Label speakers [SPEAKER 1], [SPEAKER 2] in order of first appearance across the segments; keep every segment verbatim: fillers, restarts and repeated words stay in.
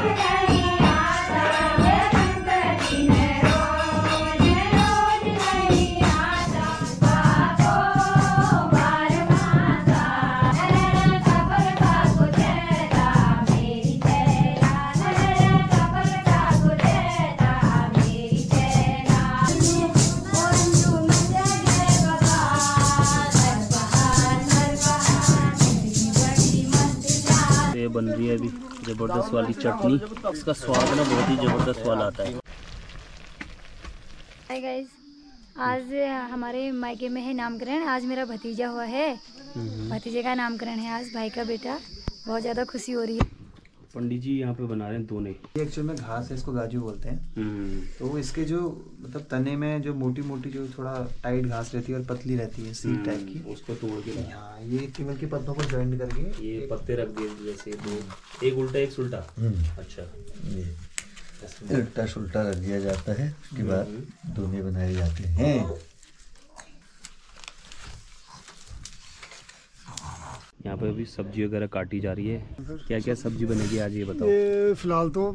[SPEAKER 1] बन रही है अभी जबरदस्त वाली चटनी। इसका स्वाद ना बहुत ही जबरदस्त वाला आता है।
[SPEAKER 2] हाय गाइस, आज हमारे मायके में है नामकरण। आज मेरा भतीजा हुआ है, भतीजे का नामकरण है आज, भाई का बेटा। बहुत ज़्यादा खुशी हो रही है।
[SPEAKER 1] पंडित जी यहाँ पे बना रहे हैं दोने।
[SPEAKER 3] ये एक्चुअल में घास है, इसको गाजू बोलते हैं। तो इसके जो मतलब तने में जो मोटी मोटी जो थोड़ा टाइट घास रहती है और पतली रहती है सीड टाइप की, उसको तोड़ के हाँ ये फीमेल के पत्तों को ज्वाइन करके
[SPEAKER 1] ये पत्ते रख दिए जैसे दो, एक उल्टा एक सुल्टा। अच्छा,
[SPEAKER 3] ये उल्टा सुल्टा रख दिया जाता है। उसके बाद दोने बनाए जाते हैं।
[SPEAKER 1] यहाँ पे अभी सब्जी वगैरह काटी जा रही है। क्या क्या सब्जी बनेगी आज ये बताओ।
[SPEAKER 4] ये फिलहाल तो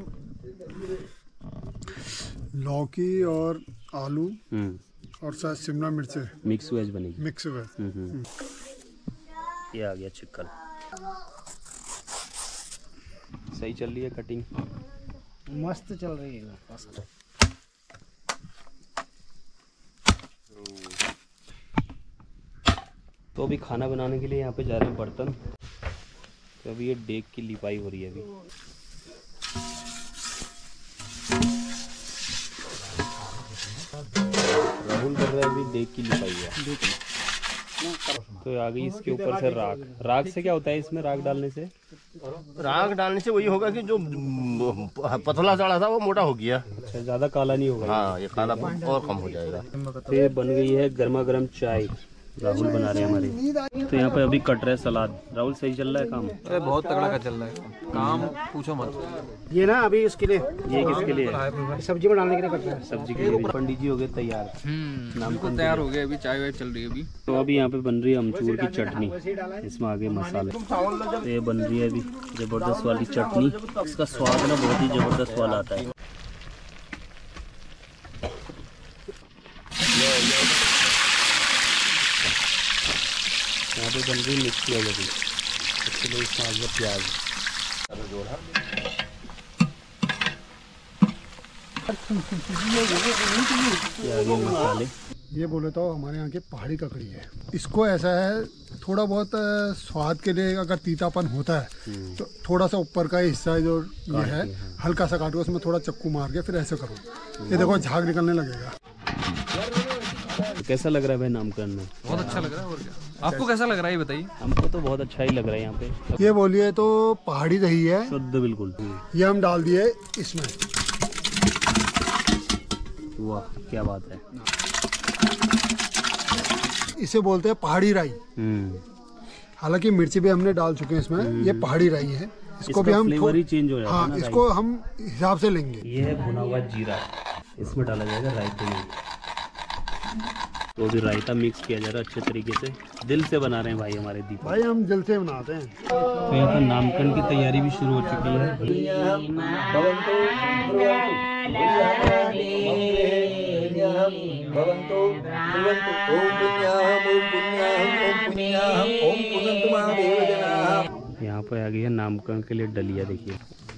[SPEAKER 4] लौकी और आलू और शायद शिमला मिर्च
[SPEAKER 1] मिक्स वेज बनेगी।
[SPEAKER 4] Mix veg.
[SPEAKER 1] ये आ गया चिकन। सही चल रही है कटिंग?
[SPEAKER 5] मस्त चल रही है।
[SPEAKER 1] तो अभी खाना बनाने के लिए यहाँ पे जा रहे हैं बर्तन। तो अभी ये डेक की लिपाई हो रही है। अभी राहुल कर रहा है अभी डेक की लिपाई है। तो आ गई इसके ऊपर से राख। राख से क्या होता है इसमें? राख डालने से
[SPEAKER 5] राख डालने से वही होगा कि जो पतला चढ़ा था वो मोटा हो गया।
[SPEAKER 1] अच्छा, ज्यादा काला नहीं होगा।
[SPEAKER 5] हाँ, ये काला और कम हो जाएगा।
[SPEAKER 1] ये बन गई है गर्मा गर्म चाय। राहुल बना रहे हैं हमारे। तो यहाँ पे अभी कट रहे सलाद। राहुल सही चल रहा है काम?
[SPEAKER 3] अरे बहुत तगड़ा का चल रहा है काम, पूछो मत।
[SPEAKER 5] ये ना अभी इसके लिए,
[SPEAKER 1] ये किसके लिए?
[SPEAKER 5] सब्जी में डालने के लिए कट रहा है।
[SPEAKER 1] सब्जी के लिए। पंडित जी हो गए तैयार?
[SPEAKER 6] नाम को तैयार हो गया। अभी चाय वाय चल रही है अभी।
[SPEAKER 1] तो अभी यहाँ पे बन रही है अमचूर की चटनी। इसमें आगे मसाले। तो ये बन रही है अभी जबरदस्त वाली चटनी। इसका स्वाद ना बहुत ही जबरदस्त वाला आता है। यहाँ पे बन रही मिक्स वेज अभी। इसके लिए इसमें आ गया प्याज। ये मसाले।
[SPEAKER 4] ये बोले तो हमारे यहाँ की पहाड़ी ककड़ी है। इसको ऐसा है, थोड़ा बहुत स्वाद के लिए अगर तीतापन होता है तो थोड़ा सा ऊपर का हिस्सा जो ये है हल्का सा काटो, उसमें थोड़ा चक्कू मार के फिर ऐसे करो। ये देखो झाग निकलने लगेगा।
[SPEAKER 1] कैसा लग रहा है भाई नामकरण में?
[SPEAKER 6] बहुत अच्छा लग रहा है। और क्या आपको कैसा लग रहा है ये बताइए।
[SPEAKER 1] हमको तो बहुत अच्छा ही लग रहा है यहाँ पे।
[SPEAKER 4] ये बोलिए तो पहाड़ी दही है,
[SPEAKER 1] शुद्ध बिल्कुल।
[SPEAKER 4] ये हम डाल दिए इसमें।
[SPEAKER 1] वाह, क्या बात है।
[SPEAKER 4] इसे बोलते हैं पहाड़ी राई। हालांकि मिर्ची भी हमने डाल चुके हैं इसमें। ये पहाड़ी राई है। इसको भी हम
[SPEAKER 1] फ्लेवर ही चेंज हो जाता है।
[SPEAKER 4] हाँ, इसको हम हिसाब से लेंगे।
[SPEAKER 1] ये है भुना हुआ जीरा, इसमें डाला जाएगा रायते में। तो भी रायता मिक्स किया जा रहा है अच्छे तरीके से। दिल से बना रहे हैं भाई हमारे दीपक
[SPEAKER 4] भाई, हम दिल से बनाते हैं।
[SPEAKER 1] तो यहाँ पर नामकरण की तैयारी भी शुरू हो चुकी है। यहाँ पर आ गई है नामकरण के लिए डलिया। देखिए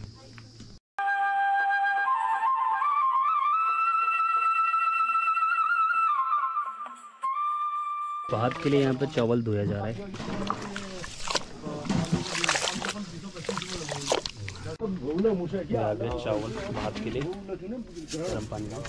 [SPEAKER 1] भात के लिए यहाँ पे चावल धोया जा रहा है। चावल भात के लिए गर्म पानी में।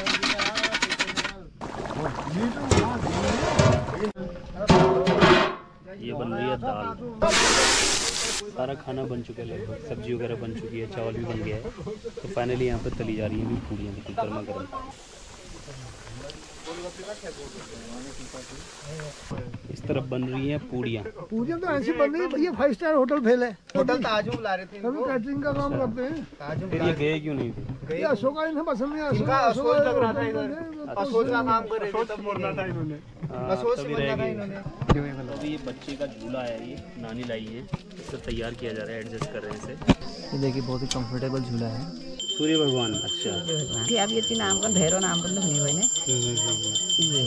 [SPEAKER 1] ये बन रही है दाल। सारा खाना बन चुका है लगभग। सब्जी वगैरह बन चुकी है, चावल भी बन गया है। तो फाइनली यहाँ पे तली जा रही है पूड़ियाँ, बिल्कुल गर्मा गर्म। इस तरफ बन रही है पूड़ियाँ।
[SPEAKER 4] पूड़ियाँ तो ऐसी बन रही है भैया, फाइव स्टार होटल फेल है।
[SPEAKER 3] होटल ताजू बुला रहे थे,
[SPEAKER 4] हम कैटरिंग का काम करते हैं।
[SPEAKER 1] फिर ये गए क्यों नहीं थे?
[SPEAKER 4] ये अशोका इन्हें पसंद नहीं, अशोक
[SPEAKER 3] अशोक लग रहा था इधर, अशोक का काम कर रहे थे तब बोलना था इन्होंने, अशोक से बोलना था इन्होंने।
[SPEAKER 1] अभी ये बच्चे का झूला है, ये नानी लाई है, इसे तैयार किया जा रहा है, एडजस्ट कर रहे हैं इसे।
[SPEAKER 3] ये देखिए बहुत ही कंफर्टेबल झूला है।
[SPEAKER 1] सूर्य भगवान, अच्छा।
[SPEAKER 7] अब ये नाम का भैरव नाम का नहीं हुए ने ये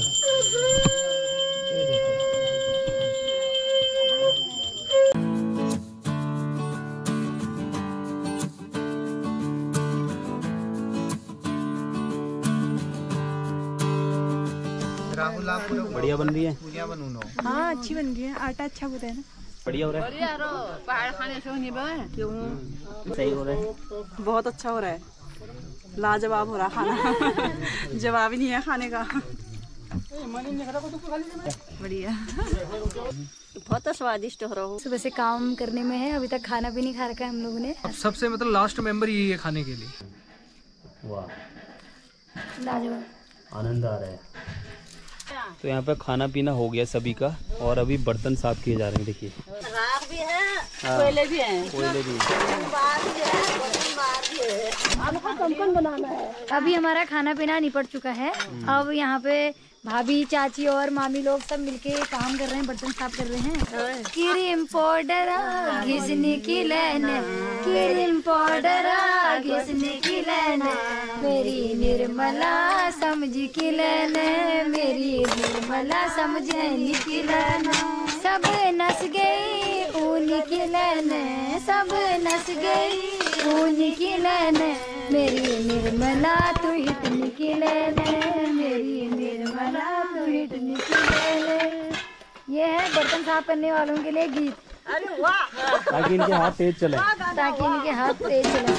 [SPEAKER 3] राहुल आप
[SPEAKER 1] बढ़िया बन रही है।
[SPEAKER 8] हाँ अच्छी बन रही है, आटा अच्छा होता है ना।
[SPEAKER 1] बढ़िया हो रहा है,
[SPEAKER 7] पहाड़ खाने से नहीं बने क्यों
[SPEAKER 1] सही हो रहा है।
[SPEAKER 8] बहुत अच्छा हो रहा है, लाजवाब हो रहा खाना। जवाब ही नहीं है खाने का। बढ़िया,
[SPEAKER 7] बहुत स्वादिष्ट हो रहा हो।
[SPEAKER 2] सुबह से काम करने में है, अभी तक खाना भी नहीं खा रखा है हम लोगों ने।
[SPEAKER 6] अब सबसे मतलब लास्ट मेंबर यही है खाने के लिए।
[SPEAKER 1] वाह,
[SPEAKER 2] लाजवाब,
[SPEAKER 1] आनंद आ रहा है। तो यहाँ पे खाना पीना हो गया सभी का, और अभी बर्तन साफ किए जा रहे हैं। देखिए
[SPEAKER 7] राख भी है, कोयले भी हैं,
[SPEAKER 1] कोयले भी
[SPEAKER 2] है। अभी हमारा खाना पीना निपट चुका है। अब यहाँ पे भाभी, चाची और मामी लोग सब मिलके काम कर रहे हैं, बर्तन साफ कर रहे हैं। क्रीम पाउडर घिसने की लाइन, क्रीम पाउडर घिसने की लाइन, मेरी निर्मला समझ की लाइन, मेरी निर्मला समझने की लाइन, सब नस गई ऊन की लाइन, सब नस गई ऊन की लाइन, मेरी निर्मला तू हिटनी की लाइन, मेरी निर्मला तू हिटनी की लाइन। ये है बर्तन साफ करने वालों के लिए गीत।
[SPEAKER 7] अरे वाह,
[SPEAKER 1] ताकि इनके हाथ तेज चले,
[SPEAKER 2] ताकि इनके हाथ तेज चले।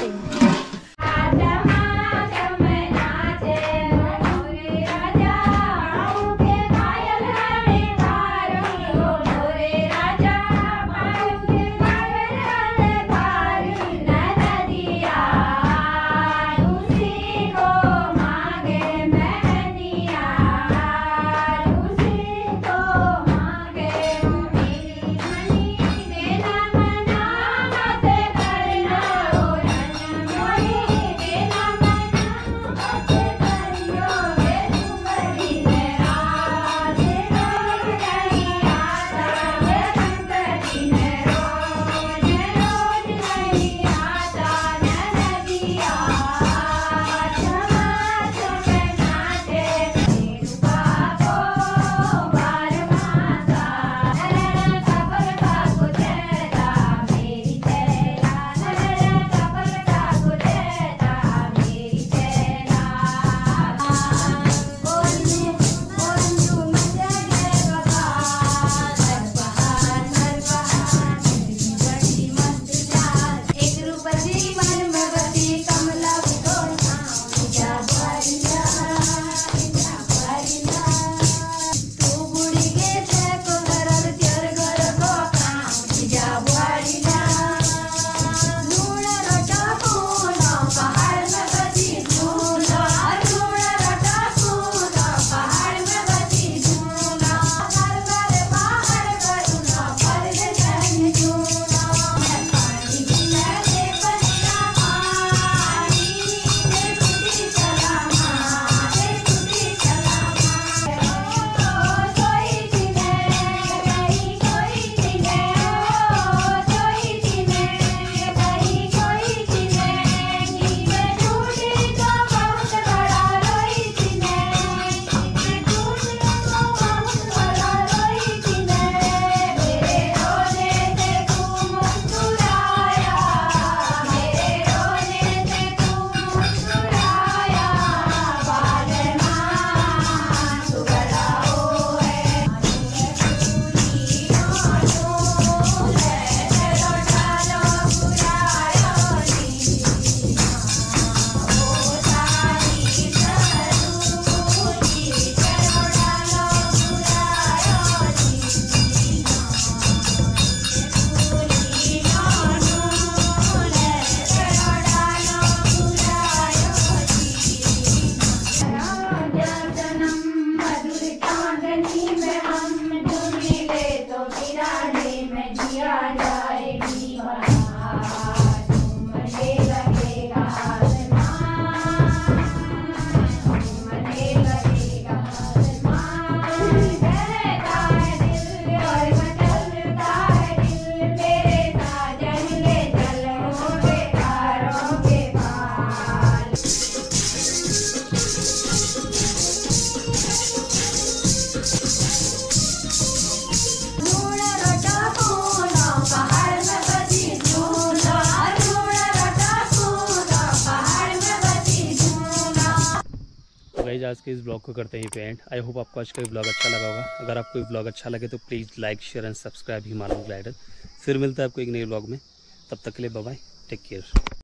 [SPEAKER 1] आज के इस ब्लॉग को करते हैं पे एंड। आई होप आपको आज का ब्लॉग अच्छा लगा होगा। अगर आपको ये ब्लॉग अच्छा लगे तो please like share and subscribe Himalaya glider. फिर मिलता है आपको एक नए ब्लॉग में, तब तक के लिए बाय बाय, टेक केयर।